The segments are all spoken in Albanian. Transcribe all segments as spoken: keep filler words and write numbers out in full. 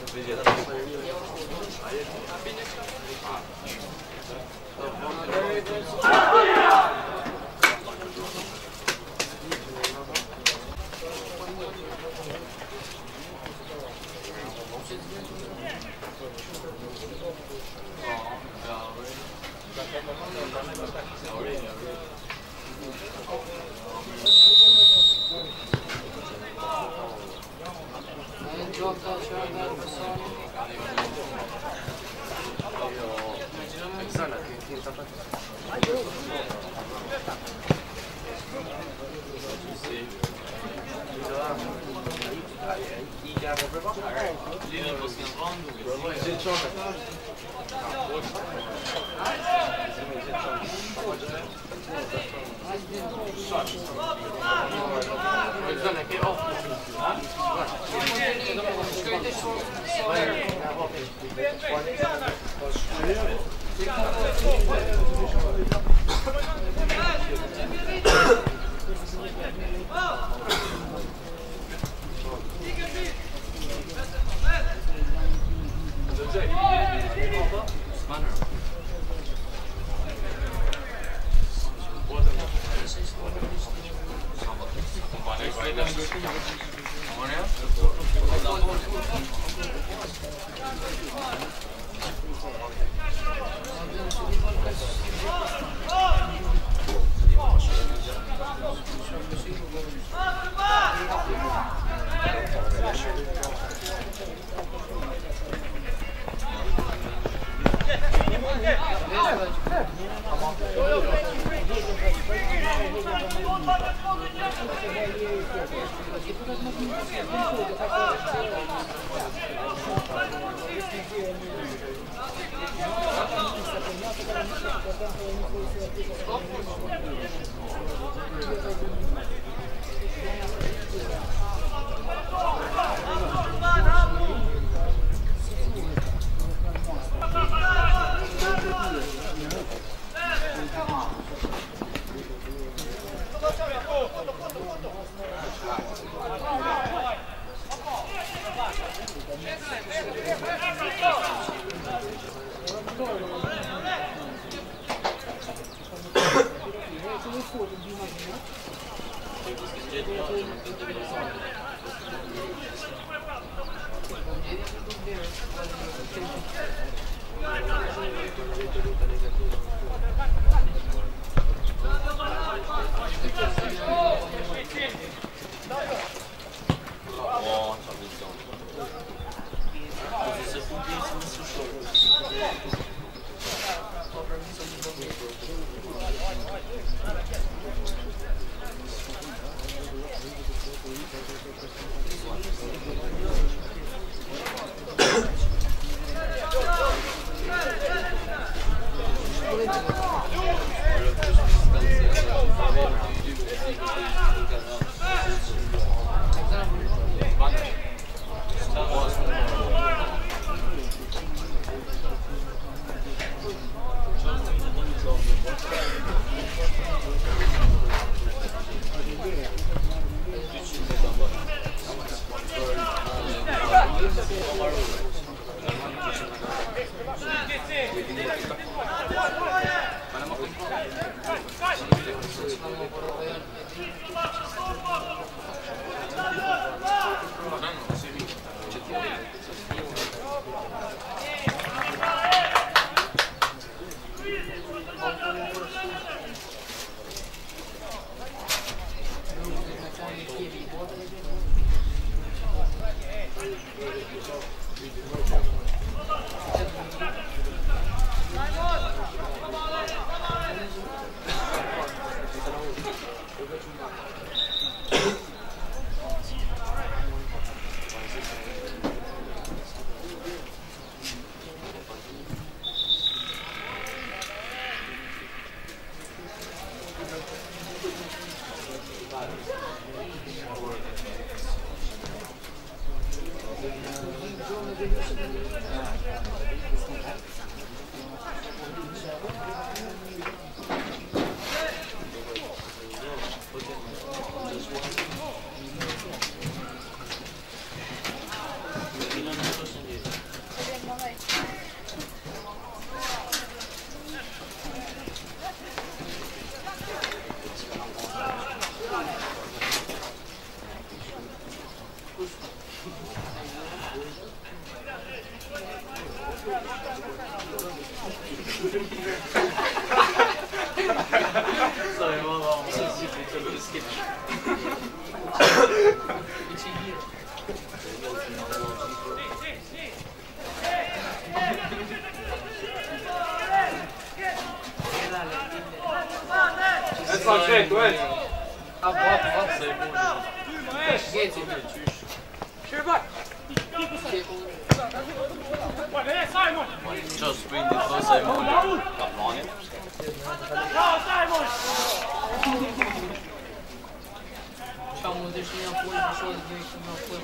Thank you. Sorry, hold on. Let's see if we can skip. Ett par tre, gå ett! Ja, bra, bra. Kör bak! Just sprint it for Simon. Got morning. Chamou, deixa minha folha, deixa eu ver aqui minha folha.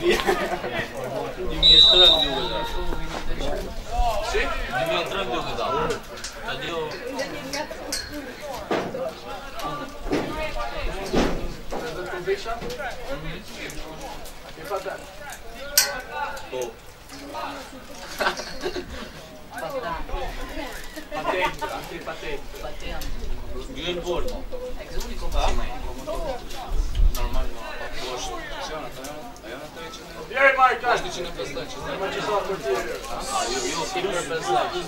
dymind tre duket da. Si? dymind tre duket da. Tani jo. Edhe të visha? Ke fatë? Po. Patent, anche patent. Gjën bord. Normal, no. Po është. Ajo në të veçën. Jeri Marka! Është dyqin e pesëdhjetë. Ma që sa për tjerë. Ah, jo, jo, si për pesëdhjetë.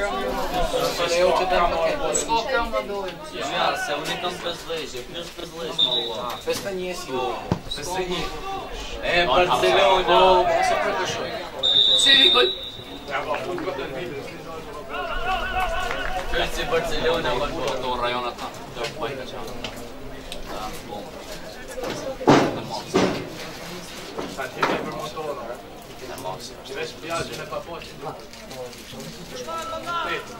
S'ko kram në dojnë. Ja, se unë kam pesëdhjetë, plus pesëdhjetë më ua. pesëdhjetë e një si. pesëdhjetë e një. E Barcelona. Se për të shoj. Si gol. Ja, po, unë këtë në vidës. Kërë si Barcelona, më po ato rajonat ta. Do bajka qanë. Da, bom. Në mos. Sa ti me për motorë. Në mos. Që veç pjazhin e papoqin duke. Petë.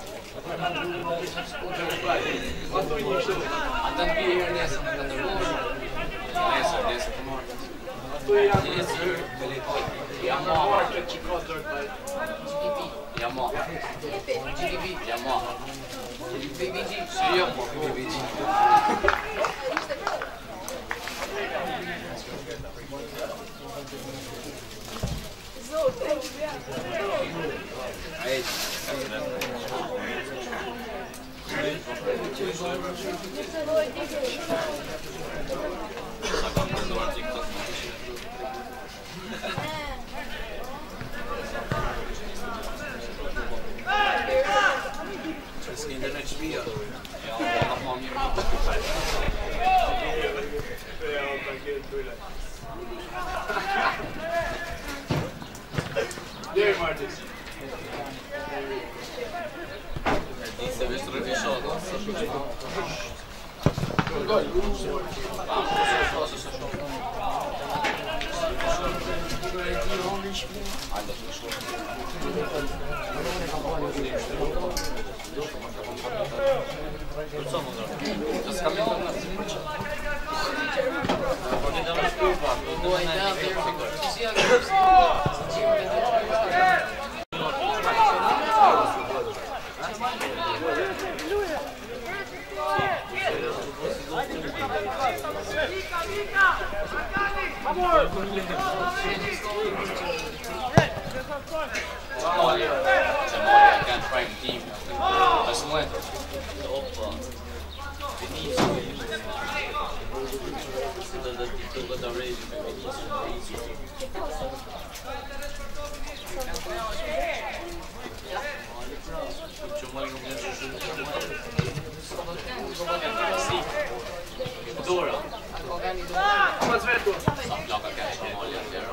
Ato një kështu. Ata në bje herë nesër në këtë nërgojnë. Nesër, nesër të marrë. Ato e janë Nesër, janë në marrë këtë që ka dërë bajt. Yamaha. G D B. Yamaha. B B G. Si Yamaha. B B G. Aici. Sa kam përnduar TikTok. S'ke internet shtëpia. Ja, ka pa mirë. Ja, ta këtë bëjle. Jeri Martis. Di se veç të rëvishot. Gol. Co mu zrobić? To z kamieniem na zbycie. Bo nie damy spływa. Boy down there. See how Olha, olha, can't frame team. Mas não é. Opa. Vinícius. Da da da da rage. Чому не можеш Dora. Ama zvetu. Loka ka Somalia zero.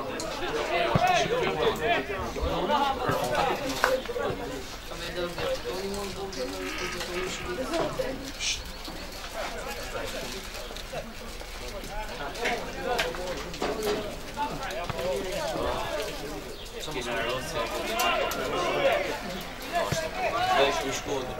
Kina Rosja. Weź mi szkoda.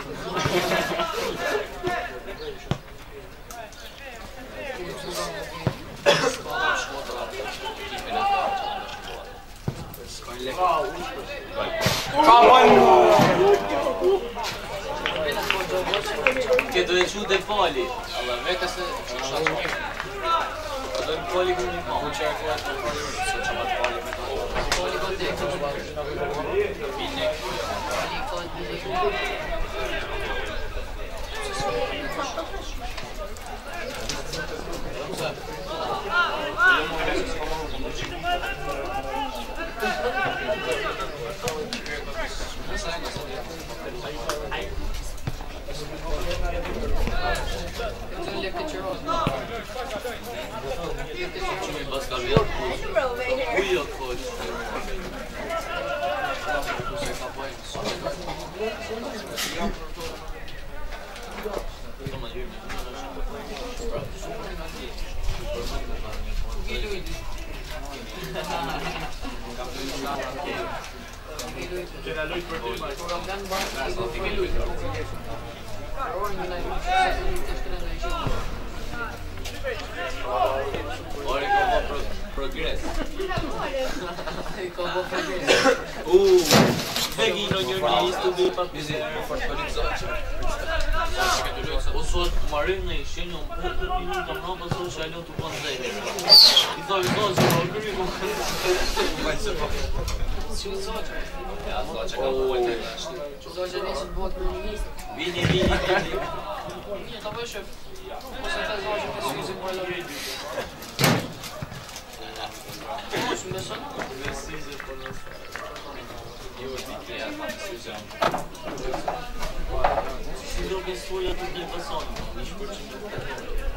Che dove giù dei poli. Allora, vedi se c'è un po'. Dove poli con il po'. C'è quattro poli, se c'è un poli. Poli con te, come va? Fine. Poli con Kena lujt për ty, ma. Kemi lujt. Ora que eu vou progresso. Ka po fërgjë. Uuu, vegi në një një istu dhe pa Bizi, po fort për një zoqë. O sot marim në ishe një më minuta më pa sot që alon të bënë dhejnë. I thoi, i thoi, se më kërri më kërri. Majtë se po. Si u zoqë? Ja, zoqë ka më pojtë e ashtë. Zoqë nisë të bëhet për një listë. Vini, vini, vini. Një, ta bëjë shëf. Ose të zoqë të syzi për e lërë. Mosh, më beson? Vesize për në Jo është një kreja, si që jam. Si do besoja të një pasonë, një shpërqim të të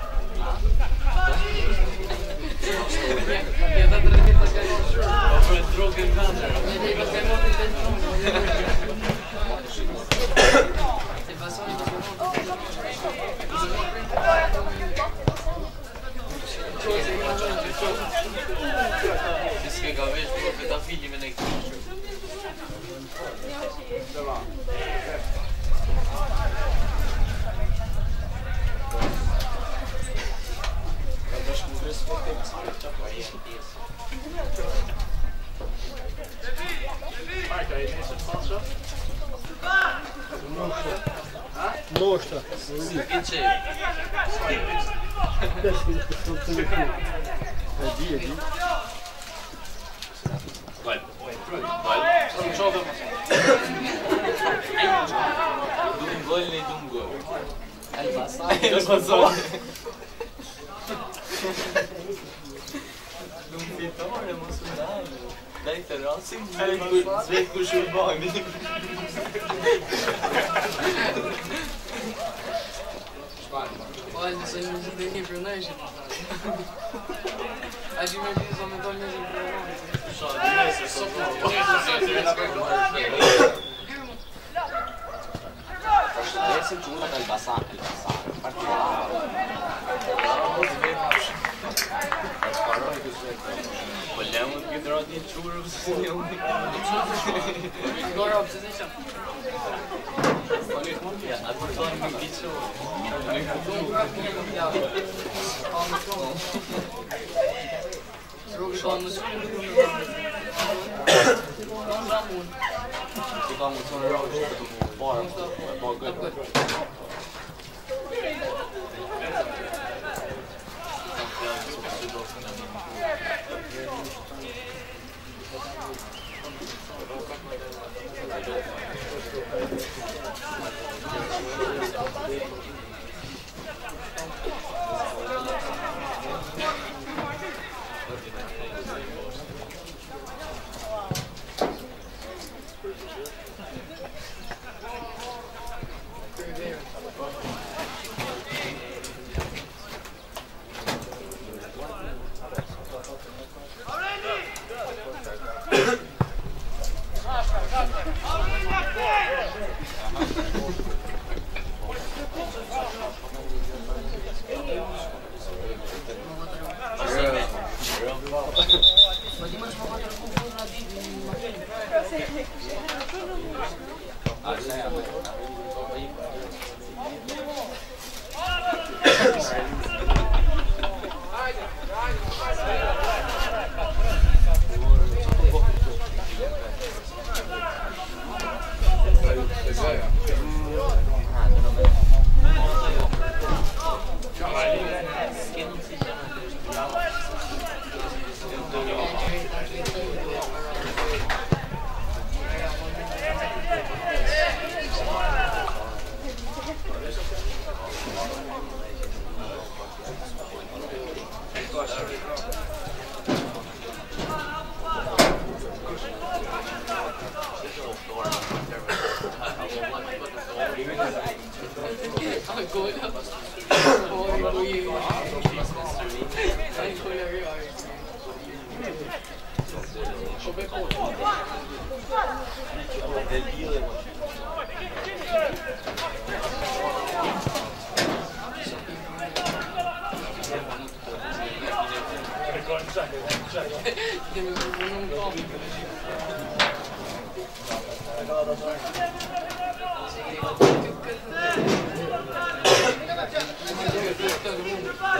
Ja ta të rëgjit të ka një shurë. Po për drogë në vendër. Ja të i të ka një të të Se pasoni të shumë Si s'ke ka vesh për petafili me në këtë. Marka, e nesër të falë shumë? Moshta. Si ke qe? E di, e di. Val. Val. Shumë qove më. Dungol në dungol. Elbasaj. Elbasaj. Nuk fitore, mos u dalë. Daj të rasim, zvejt ku shurbani. Po, nëse në gjithë dhe një për nëshë. A që me gjithë me dollë një për nëshë. Shoh, nëse sot në Përshëndesim që unë në Elbasan, Elbasan, partikulare. Po lemë të këtë ratë një qurë, pëse një unë. Gora, pëse të qëmë? Ja, atë të tonë më këtë qurë. Rogë ka në shumë në shumë. Ti ka më të në rogë që të më parë, e po gëtë.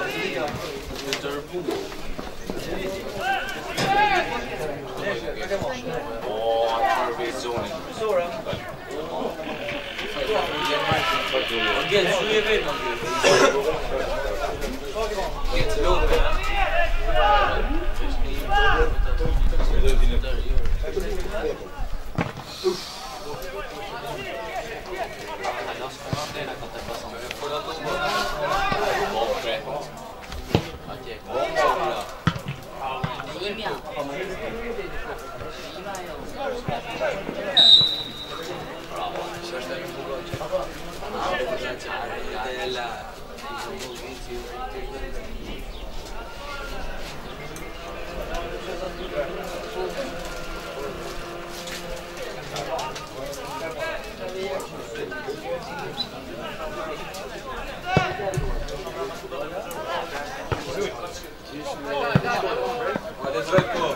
Thank you. Hajde Zveko!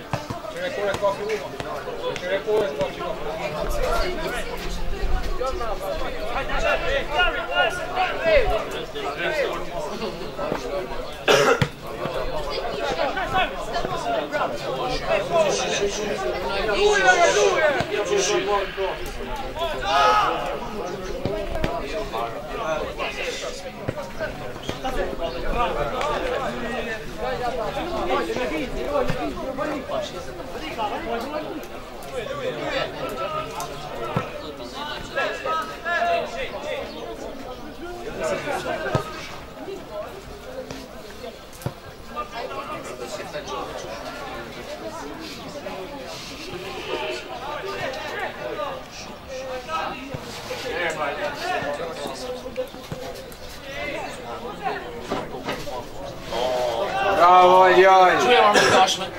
Bravo, Jaj! Čujem vam kašme.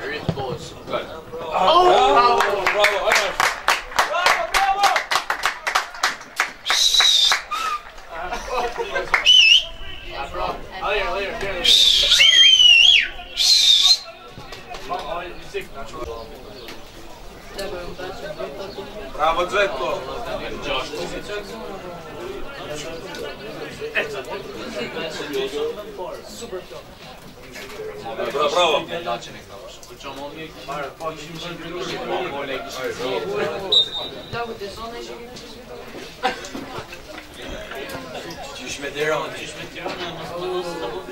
Bravo, bravo, ajde! Bravo, Zveko! Bravo, bravo! Qysh me Tiranë, qysh me Tiranë, mos më mos të bëj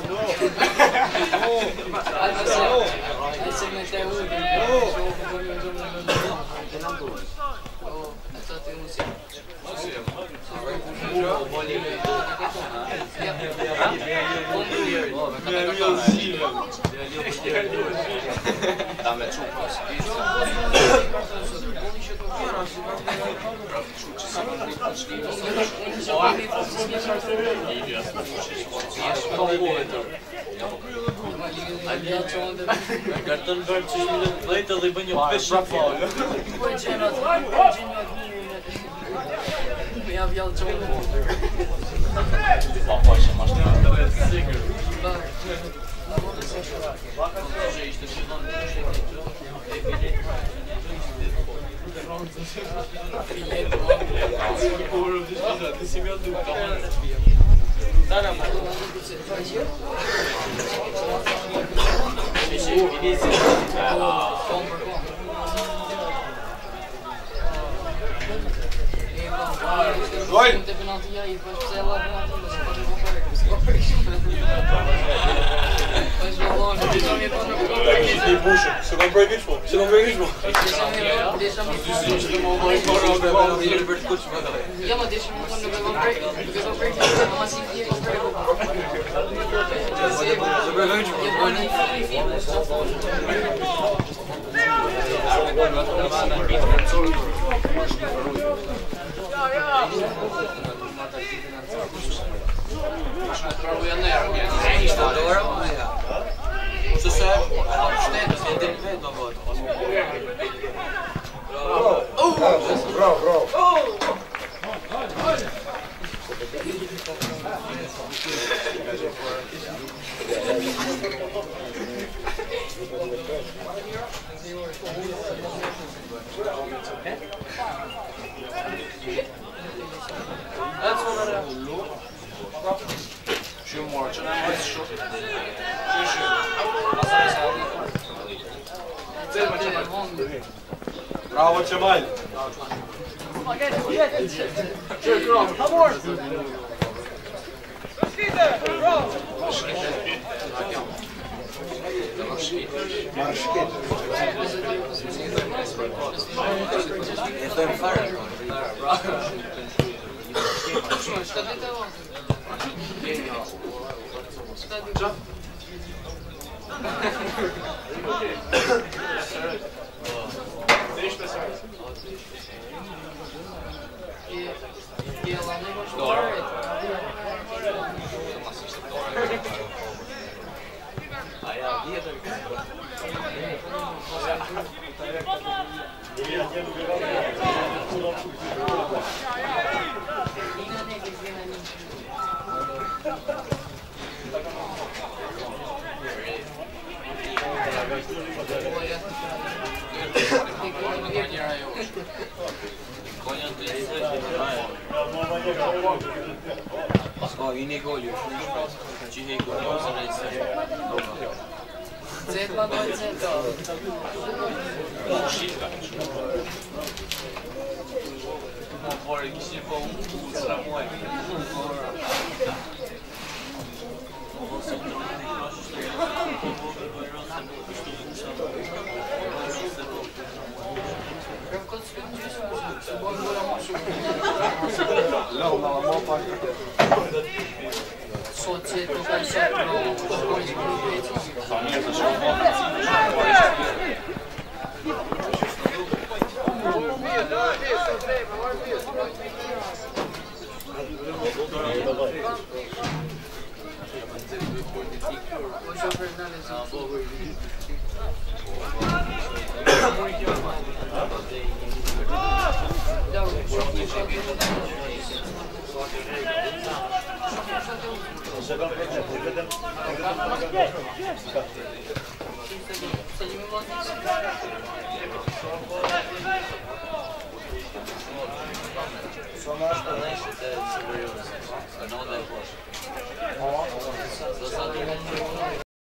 Ta me çupës. Karton vërë që shmi lëtë dhejtë dhe i bën një peshë falë. Po e qenë atë, po e qenë atë mirë. Me javë jallë qonë. Pa pa që ma shtë të rejtë sigur. Që ishte shqidon në shqidon Se non bëj hiç po, se non bëj hiç po. Ja, ma deixa më thonë nuk e kam prej, nuk e kam prej, nuk ma si fje kam prej. Se bëj hiç po. Je bërë një fili fili, s'qa thonë. Pravu janë nërë, janë ishte dorë, se se, shtetës një të vetë, do vëtë. Bravo, bravo! Shumë morë, që në mëjtë shumë. Bravo, Qemal! E thëmë fare. Shka ditë e vonë? Shka ditë? Jela ne më shkuarit. Ska in i gol ju. Čihe gol, ja sam ne sve. Zetla do Zeta. Šika. Mora kisi po ultra moj. Ovo se to ne prošlo što je. Não, não, a maior parte Soție, tu care să nu de Só nós também, se é sobre eu, não é